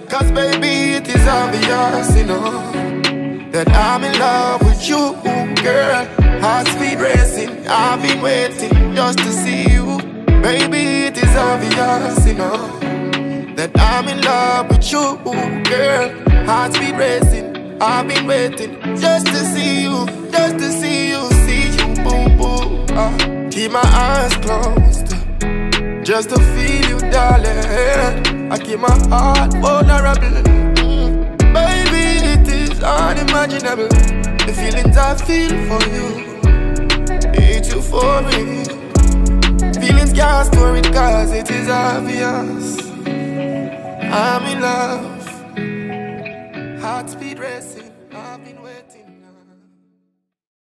Cause baby, it is obvious, you know, that I'm in love with you, girl. Heart speed racing, I've been waiting just to see you. Baby, it is obvious, you know, that I'm in love with you, girl. Heart speed racing, I've been waiting just to see you, see you, boo boo. Keep my eyes closed, just to feel you, darling. I keep my heart vulnerable. Baby, it is unimaginable, the feelings I feel for you. It's you for me. Feelings can't store it cause it is obvious. I'm in love. Heart speed racing.